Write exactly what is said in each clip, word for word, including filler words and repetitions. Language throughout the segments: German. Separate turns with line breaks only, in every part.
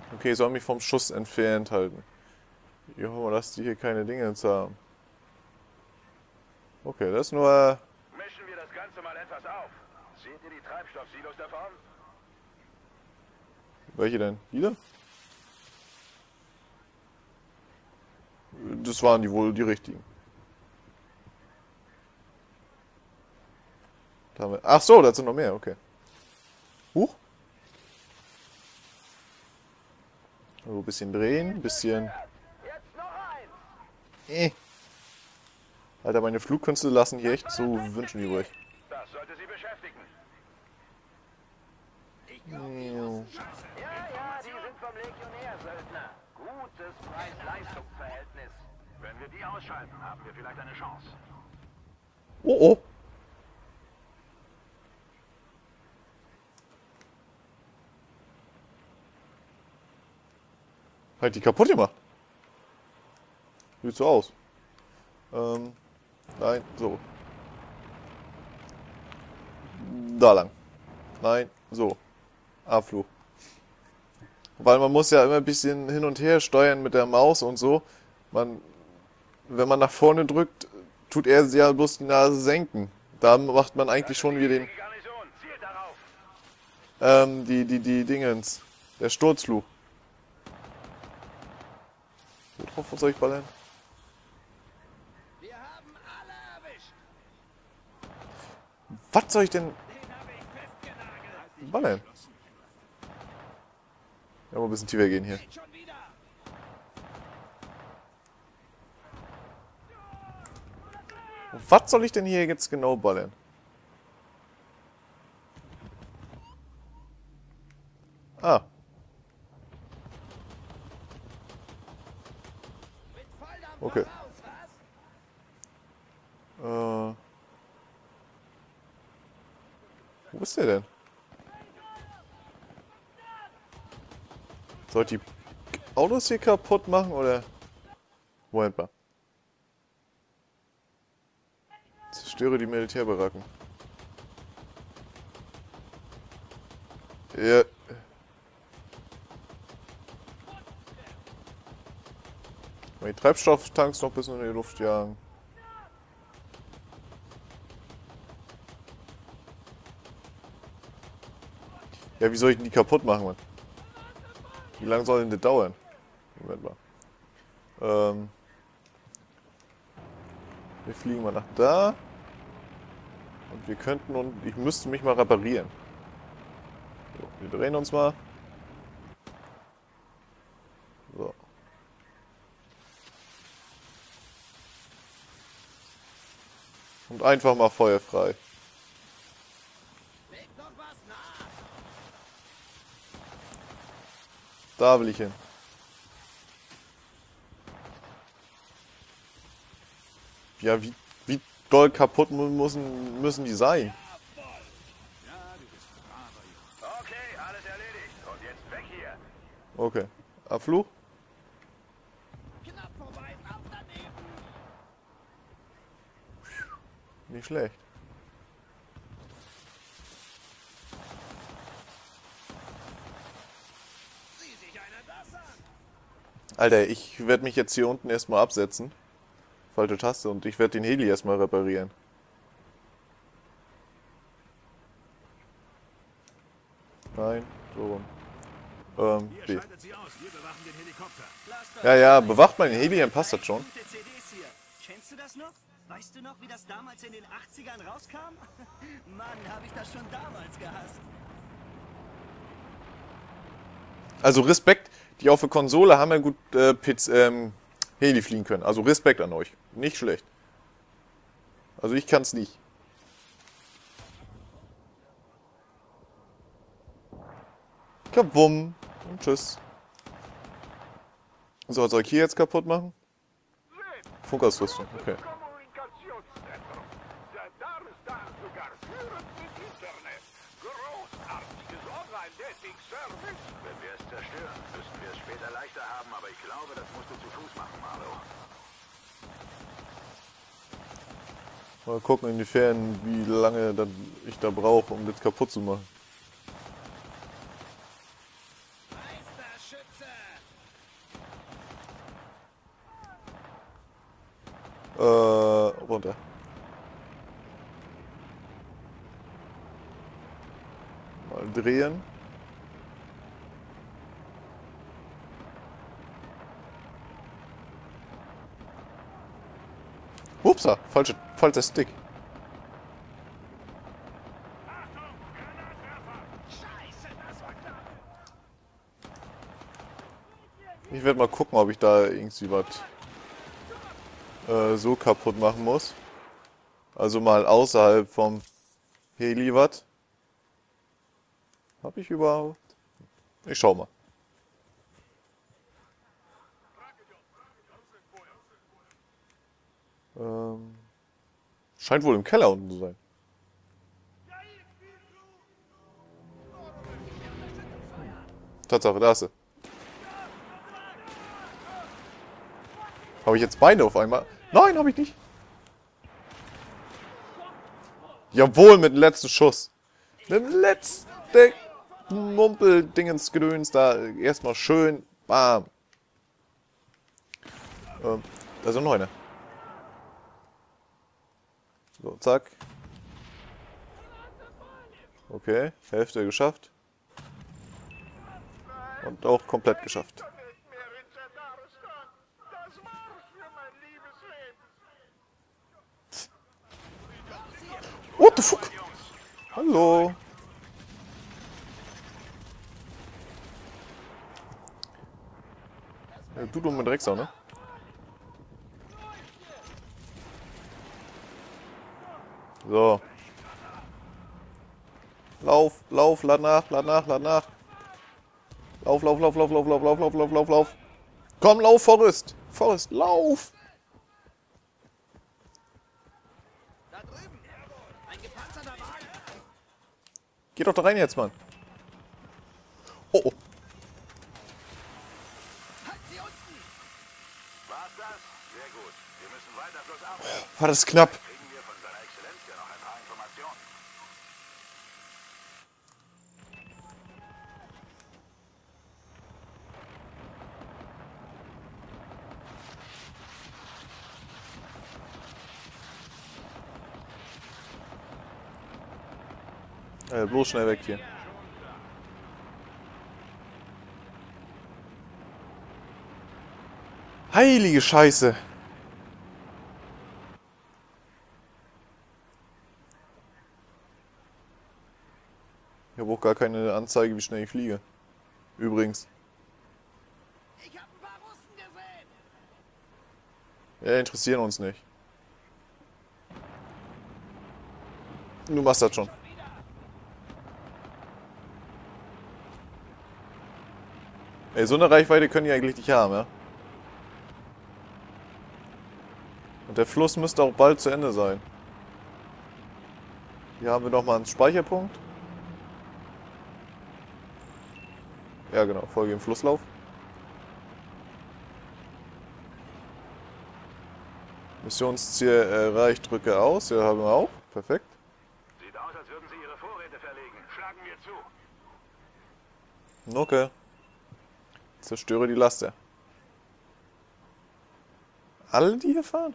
Okay, ich soll mich vom Schuss entfernt halten. Ich hoffe, dass die hier keine Dinge haben. Okay, das ist nur...
Mischen wir das Ganze mal etwas auf. Seht ihr die Treibstoffsilos da vorne?
Welche denn? Wieder? Das waren die wohl die richtigen. Da haben wir... Ach so, da sind noch mehr, okay. Huch. So, ein bisschen drehen, ein bisschen...
Jetzt noch eins!
Eh. Alter, meine Flugkünste lassen hier echt zu wünschen übrig.
Das sollte sie beschäftigen.
Ja.
Ja, ja, die sind vom Legionär-Söldner. Gutes Preis-Leistungs-Verhältnis. Wenn wir die ausschalten, haben wir vielleicht eine Chance.
Oh oh. Halt die kaputt gemacht. Sieht so aus. Ähm, nein, so. Da lang. Nein, so. Abflug. Weil man muss ja immer ein bisschen hin und her steuern mit der Maus und so. Man, wenn man nach vorne drückt, tut er ja bloß die Nase senken. Da macht man eigentlich schon wieder den,
Die Garnison, zielt darauf!
ähm, die, die, die Dingens. Der Sturzflug. Worauf soll ich ballern?
Wir haben alle erwischt!
Was soll ich denn
Den habe ich festgenagelt!
ballern? Ja, mal ein bisschen tiefer gehen hier.
Schon wieder!
Was soll ich denn hier jetzt genau ballern? Ah.
Mit Volldampf
Okay.
raus, was?
Äh. Wo ist der denn? Soll ich die Autos hier kaputt machen oder? Moment mal. Zerstöre die Militärbaracken. Ja. Mal die Treibstofftanks noch ein bisschen in die Luft jagen. Ja, wie soll ich denn die kaputt machen, Mann? Wie lange soll denn das dauern? Moment mal. Ähm. Wir fliegen mal nach da. Und wir könnten und ich müsste mich mal reparieren. So, wir drehen uns mal. So. Und einfach mal feuerfrei.
Leg noch was nach!
Da will ich hin. Ja, wie, wie doll kaputt mu- müssen, müssen die sein?
Okay, alles erledigt. Und jetzt weg hier!
Okay. Abflug?
Knapp vorbei, auf daneben!
Nicht schlecht.
Sieh sich einer das an!
Alter, ich werde mich jetzt hier unten erstmal absetzen. Falsche Taste und ich werde den Heli erstmal reparieren. Nein, so rum. Ähm, B.
Ihr schaltet sie aus, wir bewachen den Helikopter.
Ja, ja, bewacht mein Heli, dann passt das schon.
Gute C Ds hier. Kennst du das noch? Weißt du noch, wie das damals in den achtzigern rauskam? Mann, habe ich das schon damals gehasst.
Also Respekt, die auf der Konsole haben ja gut äh, Piz, ähm, Heli fliegen können. Also Respekt an euch. Nicht schlecht. Also ich kann's nicht. Kabum. Und tschüss. So, soll ich hier jetzt kaputt machen? Funkausrüstung, okay.
Kommunikationszentrum. Der Darstan sogar führend mit Internet. Großartiges Online-Dating-Service.
Wenn wir es zerstören, müssten wir es später leichter haben, aber ich glaube, das musst du zu Fuß machen, Marlo.
Mal gucken, inwiefern, wie lange dann ich da brauche, um das kaputt zu machen.
Meisterschütze
Äh, runter. Mal drehen. Upsa, falsche, falscher Stick. Ich werde mal gucken, ob ich da irgendwie was äh, so kaputt machen muss. Also mal außerhalb vom Heli was. Hab ich überhaupt? Ich schau mal. Ähm, scheint wohl im Keller unten zu sein. Tatsache, da ist sie. Habe ich jetzt beide auf einmal? Nein, habe ich nicht. Jawohl, mit dem letzten Schuss. Mit dem letzten Mumpel-Dingens-Gedöns da. Erstmal schön. Bam. Ähm, da ist noch einer. So, zack. Okay, Hälfte geschafft. Und auch komplett geschafft. What the fuck? Hallo. Ja, du dumme Drecksau, ne? So. Lauf, lauf, lad nach, lad nach, lad nach. Lauf, lauf, lauf, lauf, lauf, lauf, lauf, lauf, lauf, lauf, lauf. Komm, lauf, Forrest. Forrest, lauf.
Da drüben. Ein gepanzerter Wagen.
Geh doch da rein jetzt, Mann. Oh, oh.
Halt sie unten.
War's das? Sehr gut. Wir müssen weiter flussabwärts.
War das knapp.
Kriegen wir von seiner Exzellenz ja noch ein paar Informationen.
Äh, bloß schnell weg hier. Heilige Scheiße. Ich habe auch gar keine Anzeige, wie schnell ich fliege. Übrigens.
Ich hab ein paar Russen gesehen.
Ja, interessieren uns nicht. Du machst das schon. Ey, so eine Reichweite können die eigentlich nicht haben, ja? Und der Fluss müsste auch bald zu Ende sein. Hier haben wir nochmal einen Speicherpunkt. Ja genau, Folge im Flusslauf. Missionsziel erreicht, drücke aus. Ja, haben wir auch. Perfekt.
Sieht aus, als würden sie ihre Vorräte verlegen. Schlagen wir zu.
Okay. Zerstöre die Laster. Alle, die hier fahren?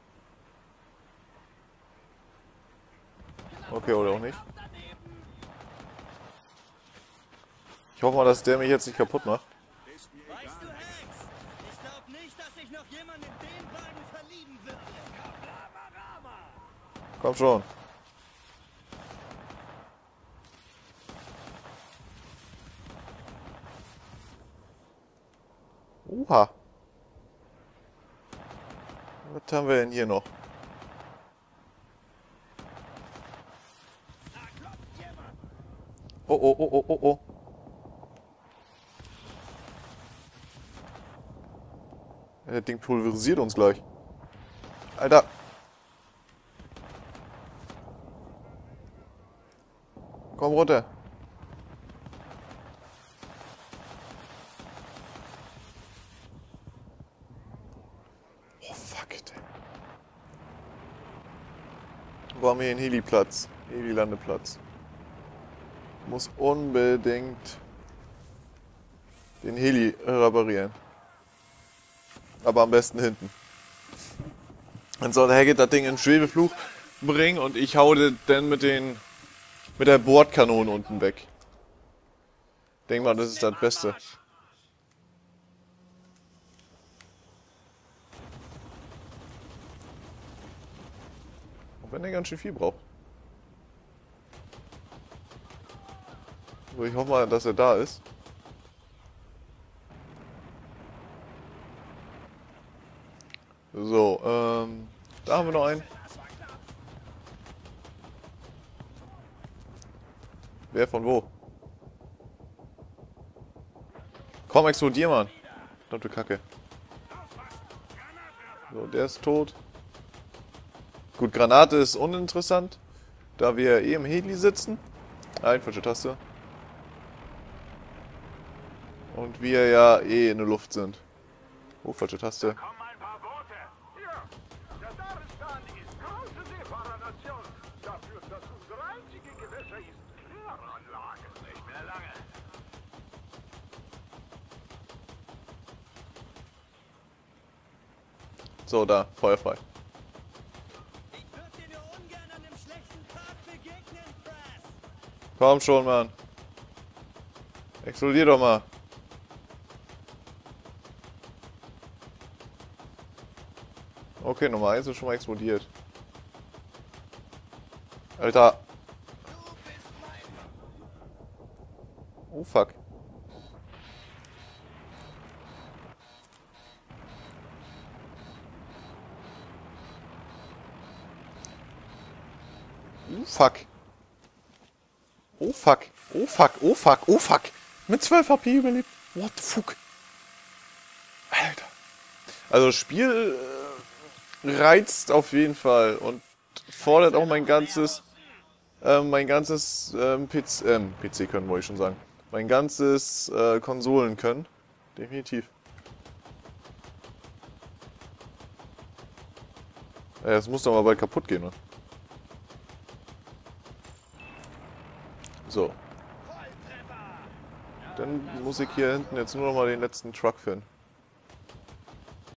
Okay, oder auch nicht. Ich hoffe mal, dass der mich jetzt nicht kaputt macht.
Weißt du, Hex? Ich glaub nicht, dass sich noch jemand in den Wagen verlieben wird.
Komm schon. Oha. Was haben wir denn hier noch? Oh, oh, oh, oh, oh, oh. Das Ding pulverisiert uns gleich. Alter. Komm runter. Oh, fuck it. Wo haben wir hier einen Heli-Platz? Heli-Landeplatz. Muss unbedingt den Heli reparieren. Aber am besten hinten. Dann soll Hackett das Ding in Schwebeflug bringen und ich hau das dann mit den mit der Bordkanone unten weg. Denk mal, das ist das Beste. Auch wenn der ganz schön viel braucht. So, ich hoffe mal, dass er da ist. So, ähm, da haben wir noch einen. Wer von wo? Komm, explodier, Mann. Verdammte Kacke. So, der ist tot. Gut, Granate ist uninteressant, da wir eh im Heli sitzen. Nein, falsche Taste. Und wir ja eh in der Luft sind. Oh, falsche Taste.
Kommen ein paar Boote. Hier. Der Daristan ist große Seefahrer-Nation. Dafür, dass unsere einzige Gewässer ist Kläranlage. Nicht mehr lange.
So, da, feuerfrei.
Ich würde dir nur ungern an einem schlechten Tag begegnen, Brass.
Komm schon, Mann. Explodier doch mal. Okay, Nummer eins ist schon mal explodiert. Alter. Oh, fuck. Oh, fuck. Oh, fuck. Oh, fuck. Oh, fuck. Oh, fuck. Mit zwölf H P überlebt. What the fuck? Alter. Also, das Spiel äh, reizt auf jeden Fall und fordert auch mein ganzes, äh, mein ganzes ähm, P C, ähm, P C können, wollte ich schon sagen. Mein ganzes äh, Konsolen können. Definitiv. Ja, das muss doch mal bald kaputt gehen, ne? So. Dann muss ich hier hinten jetzt nur noch mal den letzten Truck finden.